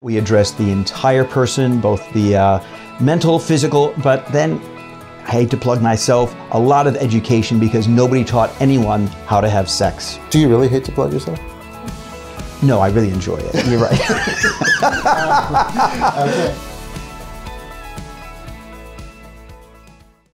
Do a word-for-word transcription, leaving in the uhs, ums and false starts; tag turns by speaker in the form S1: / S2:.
S1: We address the entire person, both the uh, mental, physical, but then, I hate to plug myself, a lot of education because nobody taught anyone how to have sex.
S2: Do you really hate to plug yourself?
S1: No, I really enjoy it. You're right.
S2: Okay.